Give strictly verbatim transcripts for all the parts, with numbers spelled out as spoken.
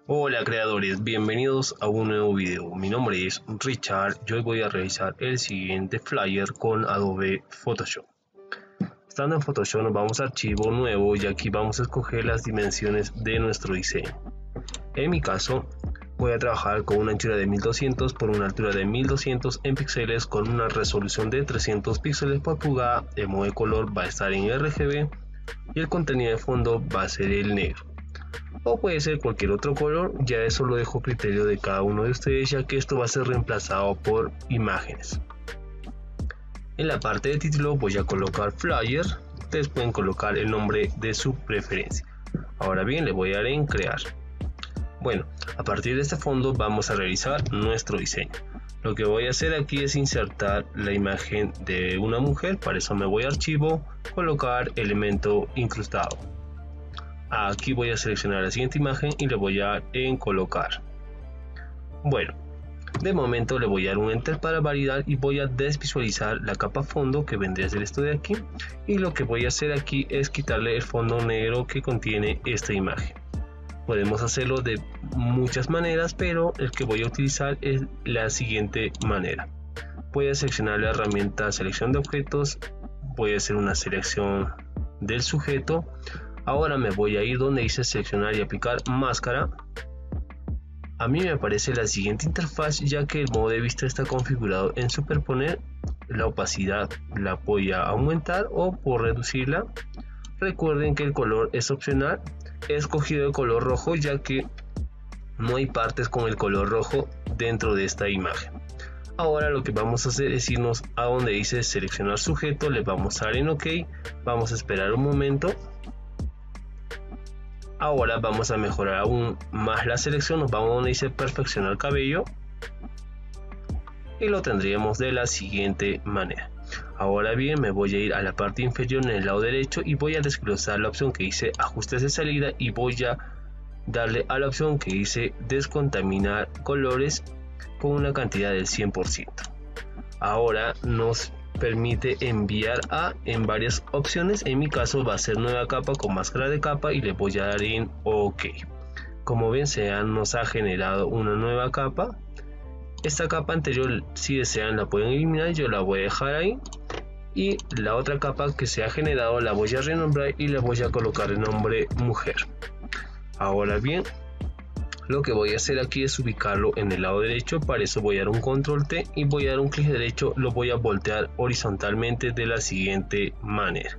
Hola creadores, bienvenidos a un nuevo video. Mi nombre es Richard y hoy voy a realizar el siguiente flyer con Adobe Photoshop. Estando en Photoshop nos vamos a archivo nuevo y aquí vamos a escoger las dimensiones de nuestro diseño. En mi caso voy a trabajar con una anchura de mil doscientos por una altura de mil doscientos en píxeles con una resolución de trescientos píxeles por pulgada. El modo de color va a estar en R G B y el contenido de fondo va a ser el negro. O puede ser cualquier otro color, ya eso lo dejo a criterio de cada uno de ustedes, ya que esto va a ser reemplazado por imágenes. En la parte de título voy a colocar flyer, ustedes pueden colocar el nombre de su preferencia. Ahora bien, le voy a dar en crear. Bueno, a partir de este fondo vamos a realizar nuestro diseño. Lo que voy a hacer aquí es insertar la imagen de una mujer, para eso me voy a archivo, colocar elemento incrustado. Aquí voy a seleccionar la siguiente imagen y le voy a dar en colocar. Bueno, de momento le voy a dar un enter para validar y voy a desvisualizar la capa fondo, que vendría a ser esto de aquí, y lo que voy a hacer aquí es quitarle el fondo negro que contiene esta imagen. Podemos hacerlo de muchas maneras, pero el que voy a utilizar es la siguiente manera. Voy a seleccionar la herramienta selección de objetos, voy a hacer una selección del sujeto. Ahora me voy a ir donde dice seleccionar y aplicar máscara. A mí me aparece la siguiente interfaz, ya que el modo de vista está configurado en superponer. La opacidad la voy a aumentar o por reducirla. Recuerden que el color es opcional. He escogido el color rojo ya que no hay partes con el color rojo dentro de esta imagen. Ahora lo que vamos a hacer es irnos a donde dice seleccionar sujeto. Le vamos a dar en OK. Vamos a esperar un momento. Ahora vamos a mejorar aún más la selección, nos vamos a donde dice perfeccionar cabello y lo tendríamos de la siguiente manera. Ahora bien, me voy a ir a la parte inferior en el lado derecho y voy a desglosar la opción que dice ajustes de salida y voy a darle a la opción que dice descontaminar colores con una cantidad del cien por ciento. Ahora nos permite enviar a en varias opciones. En mi caso va a ser nueva capa con máscara de capa y le voy a dar en OK. Como ven, se nos ha generado una nueva capa. Esta capa anterior, si desean, la pueden eliminar, yo la voy a dejar ahí, y la otra capa que se ha generado la voy a renombrar y le voy a colocar el nombre mujer. Ahora bien, lo que voy a hacer aquí es ubicarlo en el lado derecho. Para eso voy a dar un control T y voy a dar un clic derecho, lo voy a voltear horizontalmente de la siguiente manera.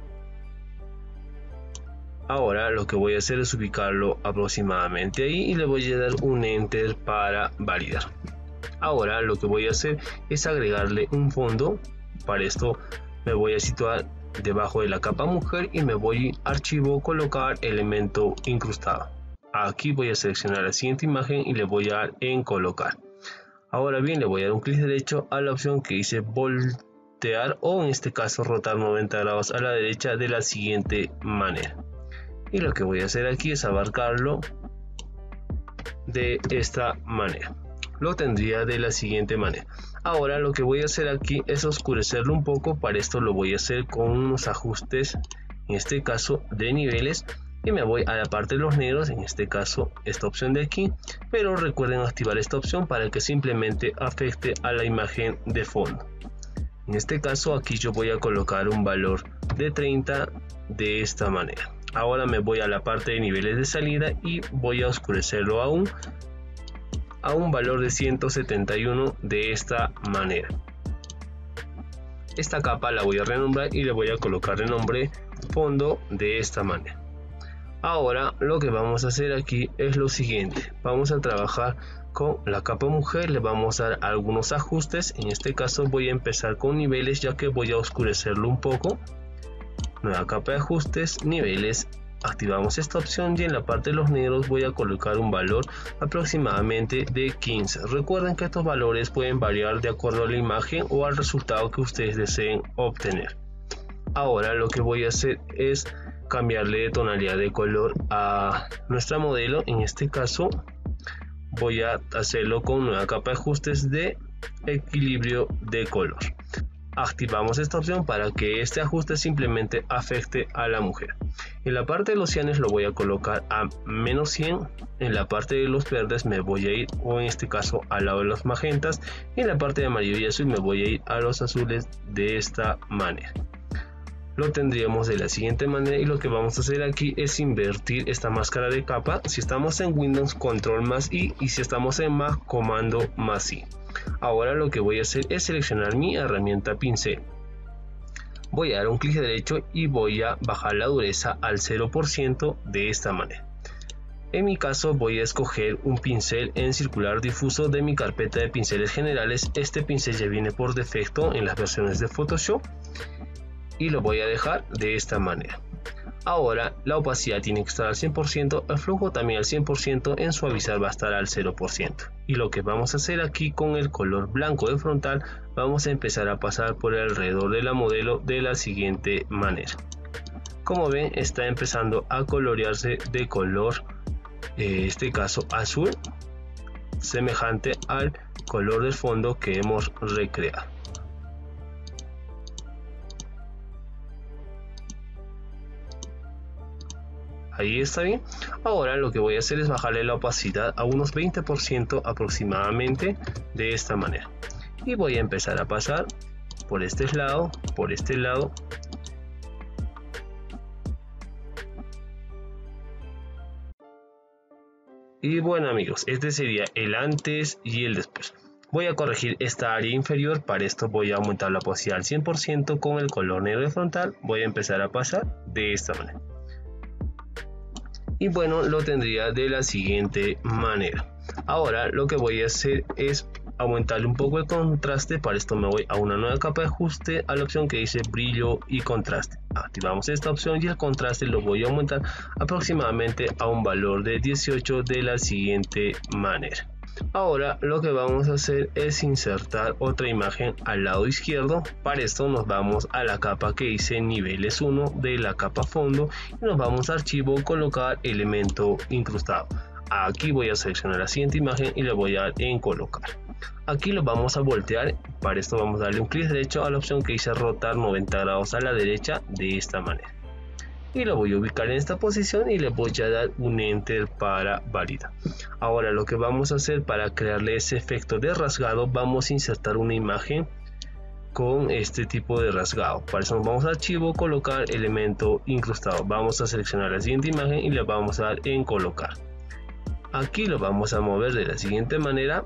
Ahora lo que voy a hacer es ubicarlo aproximadamente ahí y le voy a dar un enter para validar. Ahora lo que voy a hacer es agregarle un fondo. Para esto me voy a situar debajo de la capa mujer y me voy a archivo, colocar elemento incrustado. Aquí voy a seleccionar la siguiente imagen y le voy a dar en colocar. Ahora bien, le voy a dar un clic derecho a la opción que dice voltear, o en este caso rotar noventa grados a la derecha de la siguiente manera. Y lo que voy a hacer aquí es abarcarlo de esta manera. Lo tendría de la siguiente manera. Ahora lo que voy a hacer aquí es oscurecerlo un poco. Para esto lo voy a hacer con unos ajustes, en este caso de niveles. Y me voy a la parte de los negros, en este caso esta opción de aquí, pero recuerden activar esta opción para que simplemente afecte a la imagen de fondo. En este caso aquí yo voy a colocar un valor de treinta de esta manera. Ahora me voy a la parte de niveles de salida y voy a oscurecerlo aún a un valor de ciento setenta y uno de esta manera. Esta capa la voy a renombrar y le voy a colocar el nombre fondo de esta manera. Ahora lo que vamos a hacer aquí es lo siguiente. Vamos a trabajar con la capa mujer, le vamos a dar algunos ajustes. En este caso voy a empezar con niveles, ya que voy a oscurecerlo un poco. Nueva capa de ajustes, niveles, activamos esta opción y en la parte de los negros voy a colocar un valor aproximadamente de quince. Recuerden que estos valores pueden variar de acuerdo a la imagen o al resultado que ustedes deseen obtener. Ahora lo que voy a hacer es cambiarle de tonalidad de color a nuestra modelo. En este caso voy a hacerlo con nueva capa de ajustes de equilibrio de color. activamos esta opción para que este ajuste simplemente afecte a la mujer. En la parte de los cianes lo voy a colocar a menos cien, en la parte de los verdes me voy a ir, o en este caso al lado de los magentas, y en la parte de amarillo y azul me voy a ir a los azules de esta manera. Lo tendríamos de la siguiente manera, y lo que vamos a hacer aquí es invertir esta máscara de capa. Si estamos en Windows, control más I, y si estamos en Mac, comando más I. Ahora lo que voy a hacer es seleccionar mi herramienta pincel. Voy a dar un clic derecho y voy a bajar la dureza al cero por ciento de esta manera. En mi caso voy a escoger un pincel en circular difuso de mi carpeta de pinceles generales. Este pincel ya viene por defecto en las versiones de Photoshop y lo voy a dejar de esta manera. Ahora la opacidad tiene que estar al cien por ciento, el flujo también al cien por ciento, en suavizar va a estar al cero por ciento. Y lo que vamos a hacer aquí con el color blanco de frontal, vamos a empezar a pasar por alrededor de la modelo de la siguiente manera. Como ven, está empezando a colorearse de color, en este caso azul, semejante al color del fondo que hemos recreado. Ahí está bien. Ahora lo que voy a hacer es bajarle la opacidad a unos veinte por ciento aproximadamente, de esta manera. Y voy a empezar a pasar por este lado, por este lado. Y bueno amigos, este sería el antes y el después. Voy a corregir esta área inferior. Para esto voy a aumentar la opacidad al cien por ciento con el color negro de frontal. Voy a empezar a pasar de esta manera. Y bueno, lo tendría de la siguiente manera. Ahora lo que voy a hacer es aumentarle un poco el contraste. Para esto me voy a una nueva capa de ajuste, a la opción que dice brillo y contraste. Activamos esta opción y el contraste lo voy a aumentar aproximadamente a un valor de dieciocho, de la siguiente manera. Ahora lo que vamos a hacer es insertar otra imagen al lado izquierdo. Para esto nos vamos a la capa que dice niveles uno de la capa fondo y nos vamos a archivo, colocar elemento incrustado. Aquí voy a seleccionar la siguiente imagen y le voy a dar en colocar. Aquí lo vamos a voltear. Para esto vamos a darle un clic derecho a la opción que dice rotar noventa grados a la derecha, de esta manera. Y lo voy a ubicar en esta posición y le voy a dar un enter para validar. Ahora lo que vamos a hacer para crearle ese efecto de rasgado, vamos a insertar una imagen con este tipo de rasgado. Para eso nos vamos a archivo, colocar elemento incrustado. Vamos a seleccionar la siguiente imagen y le vamos a dar en colocar. Aquí lo vamos a mover de la siguiente manera.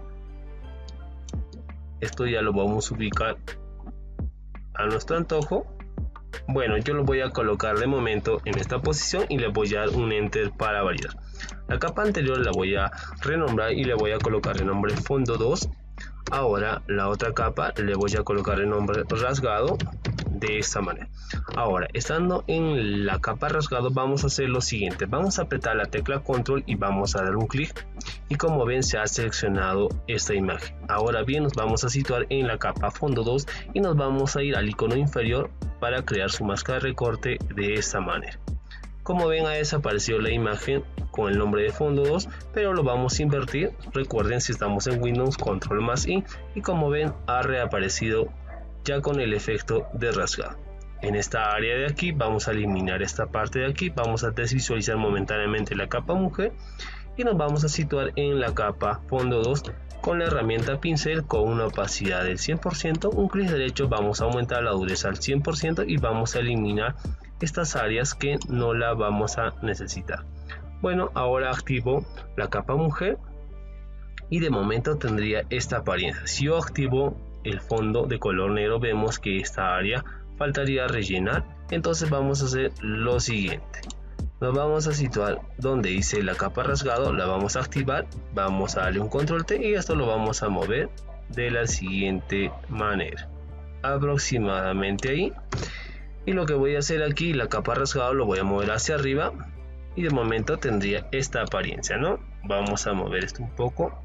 Esto ya lo vamos a ubicar a nuestro antojo. Bueno, yo lo voy a colocar de momento en esta posición y le voy a dar un enter para validar. La capa anterior la voy a renombrar y le voy a colocar el nombre fondo dos. Ahora la otra capa le voy a colocar el nombre rasgado, de esta manera. Ahora, estando en la capa rasgado, vamos a hacer lo siguiente. Vamos a apretar la tecla control y vamos a dar un clic, y como ven se ha seleccionado esta imagen. Ahora bien, nos vamos a situar en la capa fondo dos y nos vamos a ir al icono inferior para crear su máscara de recorte, de esta manera. Como ven, ha desaparecido la imagen con el nombre de fondo dos, pero lo vamos a invertir. Recuerden, si estamos en Windows, control más I, y como ven ha reaparecido ya con el efecto de rasgado. En esta área de aquí vamos a eliminar esta parte de aquí, vamos a desvisualizar momentáneamente la capa mujer y nos vamos a situar en la capa fondo dos con la herramienta pincel con una opacidad del cien por ciento. Un clic derecho, vamos a aumentar la dureza al cien por ciento y vamos a eliminar estas áreas que no la vamos a necesitar. Bueno, ahora activo la capa mujer y de momento tendría esta apariencia. Si yo activo el fondo de color negro, vemos que esta área faltaría rellenar. Entonces vamos a hacer lo siguiente. Nos vamos a situar donde dice la capa rasgado, la vamos a activar, vamos a darle un control T y esto lo vamos a mover de la siguiente manera, aproximadamente ahí. Y lo que voy a hacer aquí, la capa rasgado lo voy a mover hacia arriba y de momento tendría esta apariencia, ¿no? Vamos a mover esto un poco.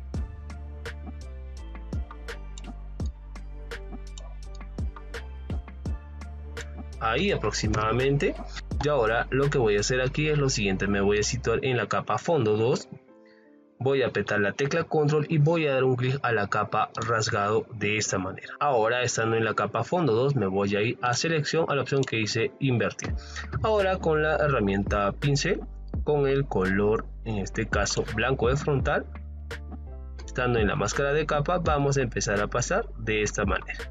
Ahí aproximadamente. Y ahora lo que voy a hacer aquí es lo siguiente. Me voy a situar en la capa fondo dos. voy a apretar la tecla control y voy a dar un clic a la capa rasgado de esta manera. Ahora, estando en la capa fondo dos, me voy a ir a selección, a la opción que dice invertir. Ahora con la herramienta pincel, con el color, en este caso blanco de frontal, estando en la máscara de capa, vamos a empezar a pasar de esta manera.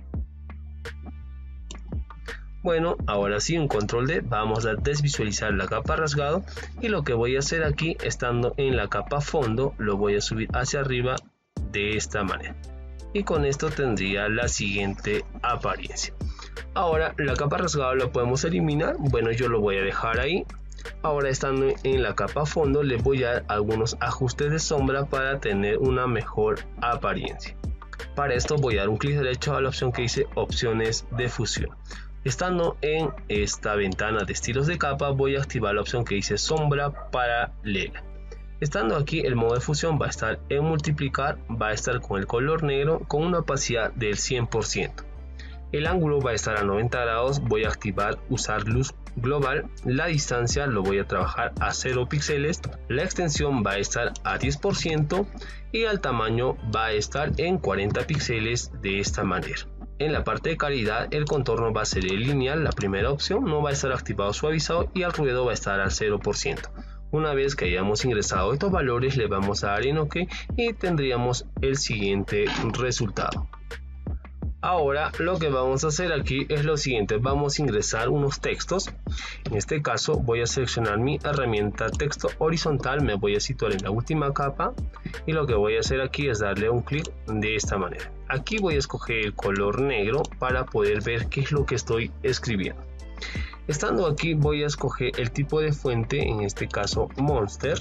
Bueno, ahora sí, en control D vamos a desvisualizar la capa rasgado, y lo que voy a hacer aquí, estando en la capa fondo, lo voy a subir hacia arriba de esta manera, y con esto tendría la siguiente apariencia. Ahora la capa rasgado la podemos eliminar, bueno, yo lo voy a dejar ahí. Ahora, estando en la capa fondo, le voy a dar algunos ajustes de sombra para tener una mejor apariencia. Para esto voy a dar un clic derecho a la opción que dice opciones de fusión. Estando en esta ventana de estilos de capa, voy a activar la opción que dice sombra paralela. Estando aquí, el modo de fusión va a estar en multiplicar, va a estar con el color negro con una opacidad del cien por ciento. El ángulo va a estar a noventa grados, voy a activar usar luz global, la distancia lo voy a trabajar a cero píxeles, la extensión va a estar a diez por ciento y el tamaño va a estar en cuarenta píxeles de esta manera. En la parte de calidad, el contorno va a ser el lineal, la primera opción, no va a estar activado suavizado, y el ruido va a estar al cero por ciento. Una vez que hayamos ingresado estos valores, le vamos a dar en OK y tendríamos el siguiente resultado. Ahora lo que vamos a hacer aquí es lo siguiente, vamos a ingresar unos textos. En este caso voy a seleccionar mi herramienta texto horizontal, me voy a situar en la última capa, y lo que voy a hacer aquí es darle un clic de esta manera. Aquí voy a escoger el color negro para poder ver qué es lo que estoy escribiendo. Estando aquí, voy a escoger el tipo de fuente, en este caso Monster.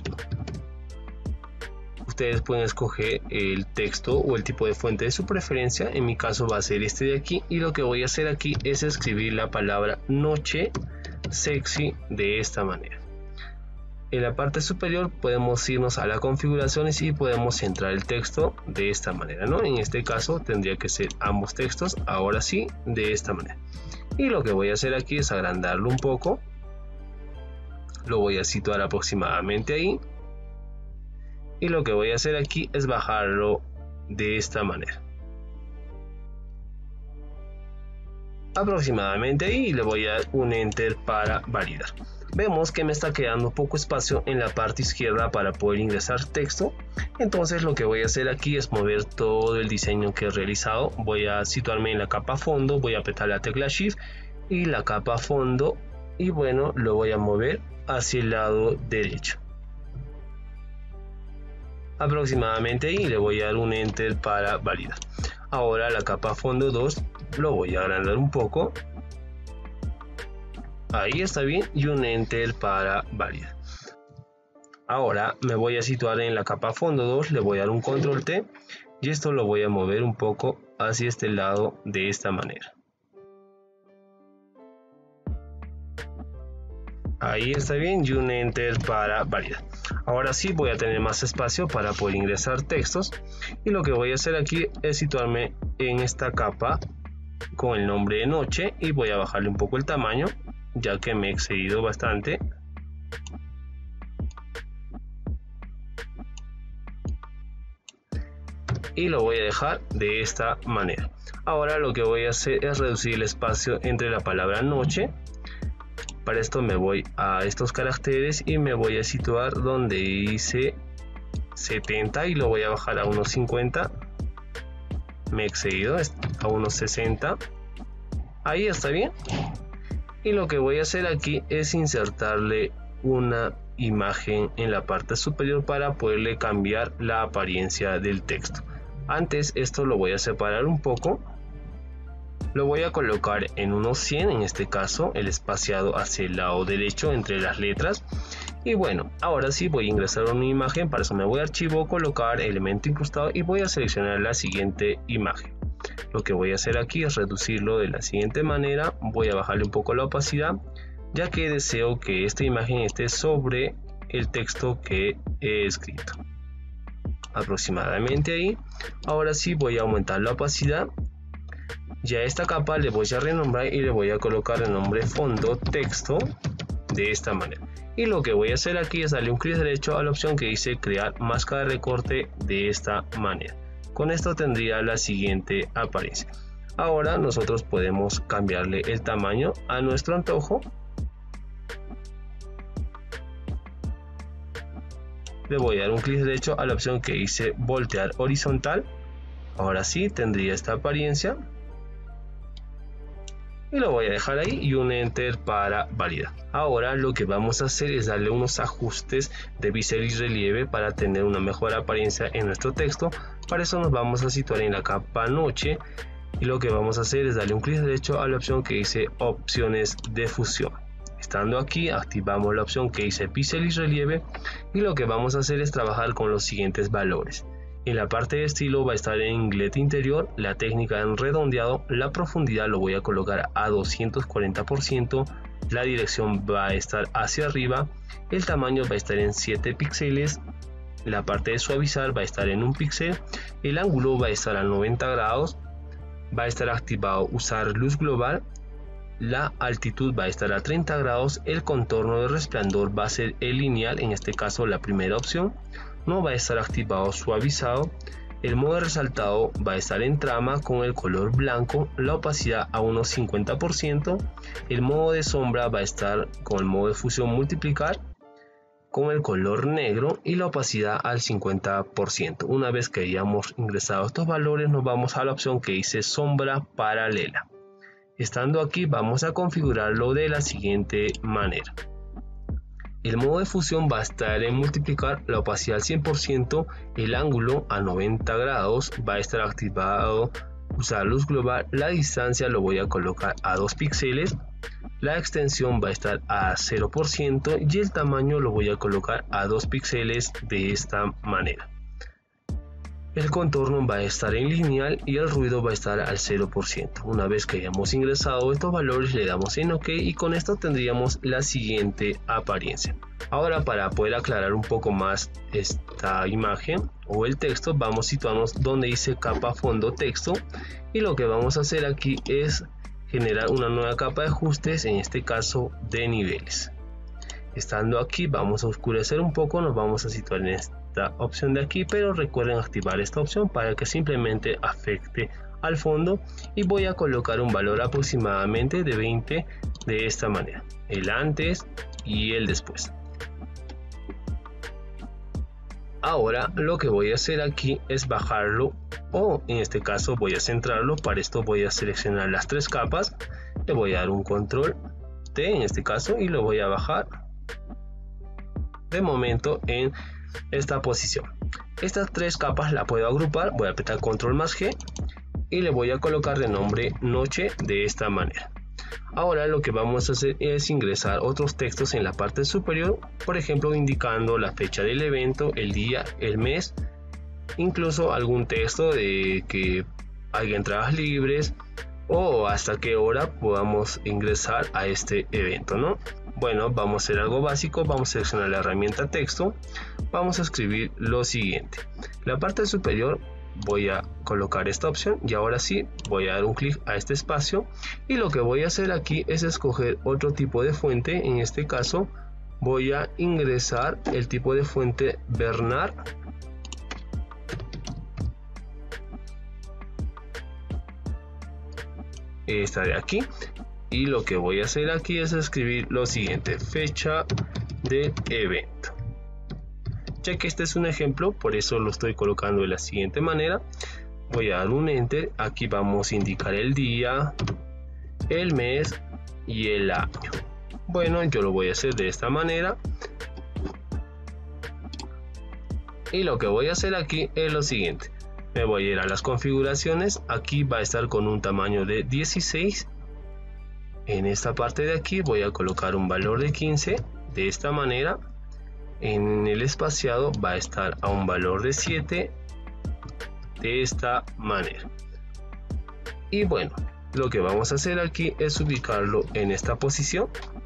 Ustedes pueden escoger el texto o el tipo de fuente de su preferencia, en mi caso va a ser este de aquí, y lo que voy a hacer aquí es escribir la palabra noche sexy de esta manera. En la parte superior podemos irnos a las configuraciones y podemos centrar el texto de esta manera, ¿no? En este caso tendría que ser ambos textos, ahora sí, de esta manera. Y lo que voy a hacer aquí es agrandarlo un poco, lo voy a situar aproximadamente ahí. Y lo que voy a hacer aquí es bajarlo de esta manera. Aproximadamente ahí, y le voy a dar un enter para validar. Vemos que me está quedando poco espacio en la parte izquierda para poder ingresar texto. Entonces lo que voy a hacer aquí es mover todo el diseño que he realizado. Voy a situarme en la capa fondo, voy a apretar la tecla Shift y la capa fondo, y bueno, lo voy a mover hacia el lado derecho. Aproximadamente ahí, le voy a dar un enter para validar. Ahora la capa fondo dos lo voy a agrandar un poco, ahí está bien, y un enter para validar. Ahora me voy a situar en la capa fondo dos, le voy a dar un control T y esto lo voy a mover un poco hacia este lado de esta manera. Ahí está bien, y un enter para validar. Ahora sí voy a tener más espacio para poder ingresar textos, y lo que voy a hacer aquí es situarme en esta capa con el nombre de noche, y voy a bajarle un poco el tamaño ya que me he excedido bastante. Y lo voy a dejar de esta manera. Ahora lo que voy a hacer es reducir el espacio entre la palabra noche. Para esto me voy a estos caracteres y me voy a situar donde dice setenta y lo voy a bajar a unos cincuenta. Me he excedido a unos sesenta. Ahí está bien. Y lo que voy a hacer aquí es insertarle una imagen en la parte superior para poderle cambiar la apariencia del texto. Antes esto lo voy a separar un poco. Lo voy a colocar en unos cien, en este caso el espaciado hacia el lado derecho entre las letras. Y bueno, ahora sí voy a ingresar una imagen. Para eso me voy a archivo, colocar elemento incrustado y voy a seleccionar la siguiente imagen. Lo que voy a hacer aquí es reducirlo de la siguiente manera. Voy a bajarle un poco la opacidad, ya que deseo que esta imagen esté sobre el texto que he escrito. Aproximadamente ahí. Ahora sí voy a aumentar la opacidad. Ya a esta capa le voy a renombrar y le voy a colocar el nombre fondo texto de esta manera. Y lo que voy a hacer aquí es darle un clic derecho a la opción que dice crear máscara de recorte de esta manera. Con esto tendría la siguiente apariencia. Ahora nosotros podemos cambiarle el tamaño a nuestro antojo. Le voy a dar un clic derecho a la opción que dice voltear horizontal. Ahora sí tendría esta apariencia. Y lo voy a dejar ahí y un enter para validar. Ahora lo que vamos a hacer es darle unos ajustes de bisel y relieve para tener una mejor apariencia en nuestro texto. Para eso nos vamos a situar en la capa noche y lo que vamos a hacer es darle un clic derecho a la opción que dice opciones de fusión. Estando aquí activamos la opción que dice bisel y relieve y lo que vamos a hacer es trabajar con los siguientes valores. En la parte de estilo va a estar en inglés interior, la técnica en redondeado, la profundidad lo voy a colocar a doscientos cuarenta por ciento, la dirección va a estar hacia arriba, el tamaño va a estar en siete píxeles, la parte de suavizar va a estar en un píxel, el ángulo va a estar a noventa grados, va a estar activado usar luz global, la altitud va a estar a treinta grados, el contorno de resplandor va a ser el lineal, en este caso la primera opción. No va a estar activado suavizado, el modo de resaltado va a estar en trama con el color blanco, la opacidad a unos cincuenta por ciento, el modo de sombra va a estar con el modo de fusión multiplicar con el color negro y la opacidad al cincuenta por ciento. Una vez que hayamos ingresado estos valores nos vamos a la opción que dice sombra paralela. Estando aquí vamos a configurarlo de la siguiente manera. El modo de fusión va a estar en multiplicar, la opacidad al cien por ciento, el ángulo a noventa grados, va a estar activado usar luz global, la distancia lo voy a colocar a dos píxeles, la extensión va a estar a cero por ciento y el tamaño lo voy a colocar a dos píxeles de esta manera. El contorno va a estar en lineal y el ruido va a estar al cero por ciento. Una vez que hayamos ingresado estos valores le damos en OK y con esto tendríamos la siguiente apariencia. Ahora para poder aclarar un poco más esta imagen o el texto vamos a situarnos donde dice capa fondo texto y lo que vamos a hacer aquí es generar una nueva capa de ajustes, en este caso de niveles. Estando aquí vamos a oscurecer un poco, nos vamos a situar en esta opción de aquí, pero recuerden activar esta opción para que simplemente afecte al fondo y voy a colocar un valor aproximadamente de veinte de esta manera, el antes y el después. Ahora lo que voy a hacer aquí es bajarlo o en este caso voy a centrarlo. Para esto voy a seleccionar las tres capas, le voy a dar un control T en este caso y lo voy a bajar de momento en esta posición. Estas tres capas la puedo agrupar, voy a apretar control más G y le voy a colocar de nombre noche de esta manera. Ahora lo que vamos a hacer es ingresar otros textos en la parte superior, por ejemplo indicando la fecha del evento, el día, el mes, incluso algún texto de que hay entradas libres o hasta qué hora podamos ingresar a este evento, ¿no? Bueno, vamos a hacer algo básico, vamos a seleccionar la herramienta texto, vamos a escribir lo siguiente. En la parte superior voy a colocar esta opción y ahora sí voy a dar un clic a este espacio y lo que voy a hacer aquí es escoger otro tipo de fuente. En este caso voy a ingresar el tipo de fuente Bernard. Esta de aquí. Y lo que voy a hacer aquí es escribir lo siguiente: fecha del evento. Ya que este es un ejemplo, por eso lo estoy colocando de la siguiente manera. Voy a dar un enter. Aquí vamos a indicar el día, el mes y el año. Bueno, yo lo voy a hacer de esta manera. Y lo que voy a hacer aquí es lo siguiente: me voy a ir a las configuraciones. Aquí va a estar con un tamaño de dieciséis. En esta parte de aquí voy a colocar un valor de quince de esta manera. En el espaciado va a estar a un valor de siete de esta manera. Y bueno, lo que vamos a hacer aquí es ubicarlo en esta posición.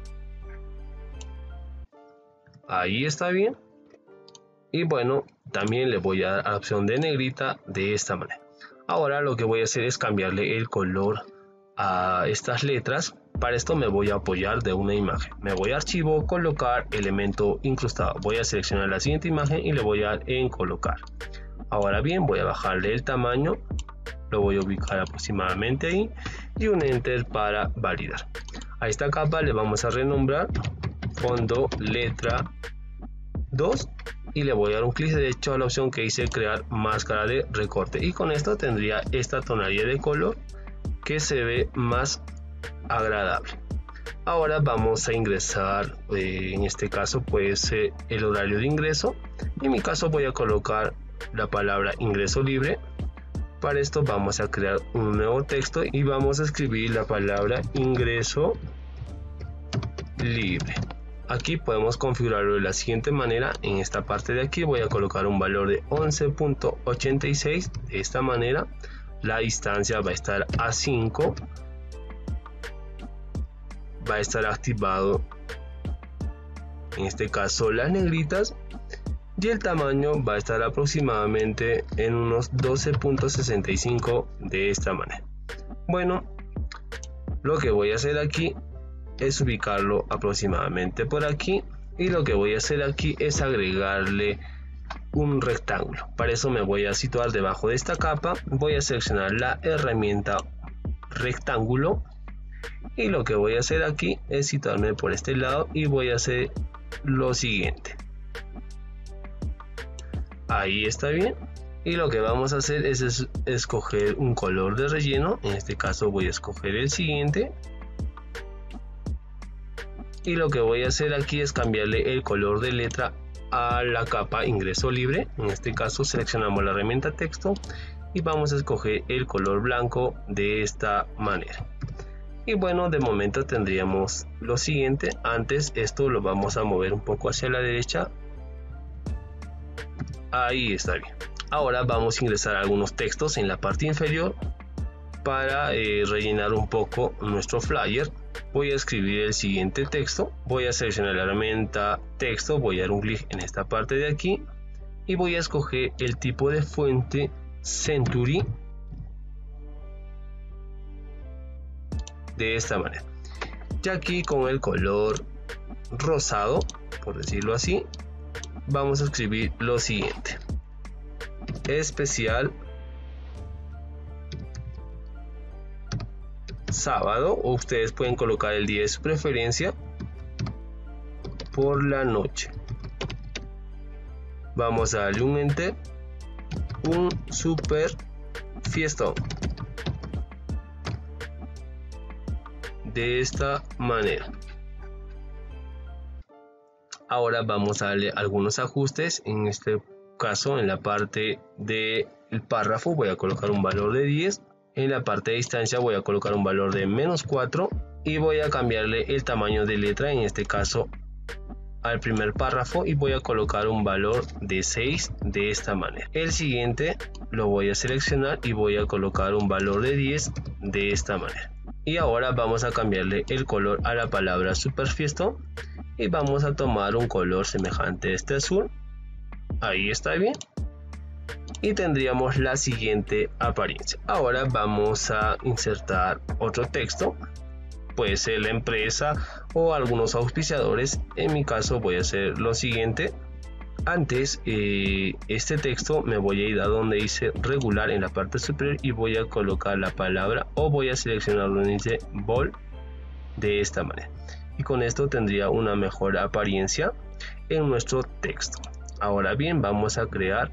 Ahí está bien. Y bueno, también le voy a dar a la opción de negrita de esta manera. Ahora lo que voy a hacer es cambiarle el color a estas letras. Para esto me voy a apoyar de una imagen. Me voy a archivo, colocar elemento incrustado. Voy a seleccionar la siguiente imagen y le voy a dar en colocar. Ahora bien, voy a bajarle el tamaño. Lo voy a ubicar aproximadamente ahí y un enter para validar. A esta capa le vamos a renombrar fondo letra dos y le voy a dar un clic derecho a la opción que dice crear máscara de recorte, y con esto tendría esta tonalidad de color que se ve más agradable. Ahora vamos a ingresar, eh, en este caso puede ser el horario de ingreso. En mi caso voy a colocar la palabra ingreso libre. Para esto vamos a crear un nuevo texto y vamos a escribir la palabra ingreso libre. Aquí podemos configurarlo de la siguiente manera. En esta parte de aquí voy a colocar un valor de once punto ochenta y seis. De esta manera la distancia va a estar a cinco. Va a estar activado, en este caso, las negritas, y el tamaño va a estar aproximadamente en unos doce punto sesenta y cinco de esta manera. Bueno, lo que voy a hacer aquí es ubicarlo aproximadamente por aquí, y lo que voy a hacer aquí es agregarle un rectángulo. Para eso me voy a situar debajo de esta capa, voy a seleccionar la herramienta rectángulo, y lo que voy a hacer aquí es situarme por este lado y voy a hacer lo siguiente. Ahí está bien, y lo que vamos a hacer es, es escoger un color de relleno. En este caso voy a escoger el siguiente, y lo que voy a hacer aquí es cambiarle el color de letra a la capa ingreso libre. En este caso seleccionamos la herramienta texto y vamos a escoger el color blanco de esta manera. Y bueno, de momento tendríamos lo siguiente. Antes esto lo vamos a mover un poco hacia la derecha. Ahí está bien. Ahora vamos a ingresar algunos textos en la parte inferior para eh, rellenar un poco nuestro flyer. Voy a escribir el siguiente texto. Voy a seleccionar la herramienta texto. Voy a dar un clic en esta parte de aquí y voy a escoger el tipo de fuente Century. De esta manera, y aquí con el color rosado, por decirlo así, vamos a escribir lo siguiente: especial sábado, o ustedes pueden colocar el día de su preferencia, por la noche. Vamos a darle un enter. Un super fiestón. De esta manera. Ahora vamos a darle algunos ajustes. En este caso, en la parte del párrafo voy a colocar un valor de diez. En la parte de distancia voy a colocar un valor de menos cuatro. Y voy a cambiarle el tamaño de letra, en este caso al primer párrafo, y voy a colocar un valor de seis de esta manera. El siguiente lo voy a seleccionar y voy a colocar un valor de diez de esta manera. Y ahora vamos a cambiarle el color a la palabra super fiestón y vamos a tomar un color semejante a este azul. Ahí está bien. Y tendríamos la siguiente apariencia. Ahora vamos a insertar otro texto. Puede ser la empresa o algunos auspiciadores. En mi caso voy a hacer lo siguiente. Antes, eh, este texto me voy a ir a donde dice regular en la parte superior y voy a colocar la palabra, o voy a seleccionar donde dice bold, de esta manera. Y con esto tendría una mejor apariencia en nuestro texto. Ahora bien, vamos a crear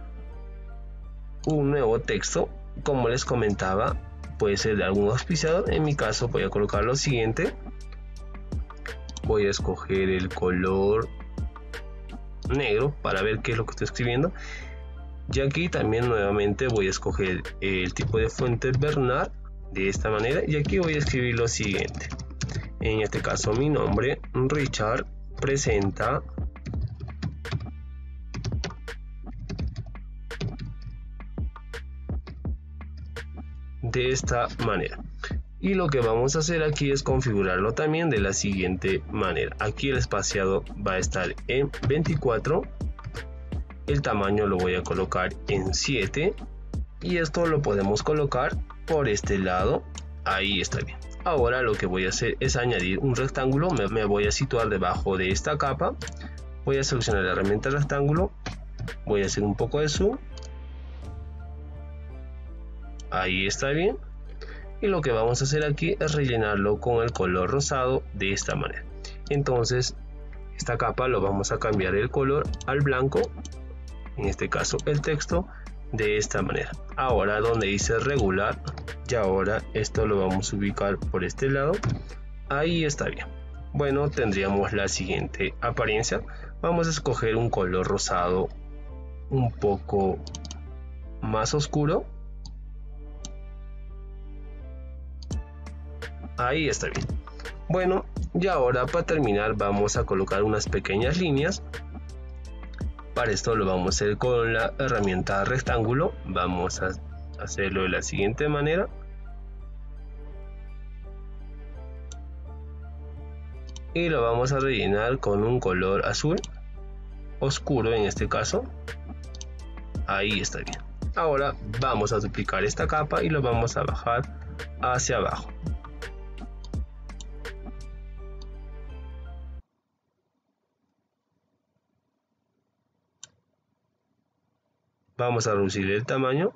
un nuevo texto. Como les comentaba, puede ser de algún auspiciador. En mi caso voy a colocar lo siguiente. Voy a escoger el color negro para ver qué es lo que estoy escribiendo, y aquí también nuevamente voy a escoger el tipo de fuente Bernard de esta manera, y aquí voy a escribir lo siguiente. En este caso mi nombre, Richard, presenta de esta manera. Y lo que vamos a hacer aquí es configurarlo también de la siguiente manera. Aquí el espaciado va a estar en veinticuatro, el tamaño lo voy a colocar en siete, y esto lo podemos colocar por este lado. Ahí está bien. Ahora lo que voy a hacer es añadir un rectángulo. Me, me voy a situar debajo de esta capa. Voy a seleccionar la herramienta rectángulo. Voy a hacer un poco de zoom. Ahí está bien. Y lo que vamos a hacer aquí es rellenarlo con el color rosado de esta manera. Entonces esta capa lo vamos a cambiar el color al blanco, en este caso el texto, de esta manera. Ahora donde dice regular, y ahora esto lo vamos a ubicar por este lado. Ahí está bien. Bueno, tendríamos la siguiente apariencia. Vamos a escoger un color rosado un poco más oscuro. Ahí está bien. Bueno, y ahora para terminar vamos a colocar unas pequeñas líneas. Para esto lo vamos a hacer con la herramienta rectángulo. Vamos a hacerlo de la siguiente manera. Y lo vamos a rellenar con un color azul oscuro en este caso. Ahí está bien. Ahora vamos a duplicar esta capa y lo vamos a bajar hacia abajo. Vamos a reducir el tamaño.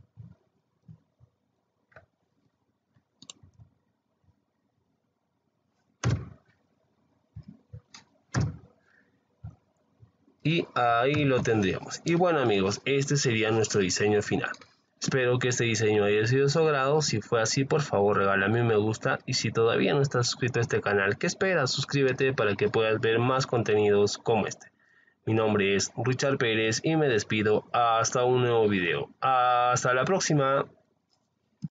Y ahí lo tendríamos. Y bueno amigos, este sería nuestro diseño final. Espero que este diseño haya sido de su agrado. Si fue así, por favor regálame un me gusta. Y si todavía no estás suscrito a este canal, ¿qué esperas? Suscríbete para que puedas ver más contenidos como este. Mi nombre es Richard Pérez y me despido hasta un nuevo video. Hasta la próxima.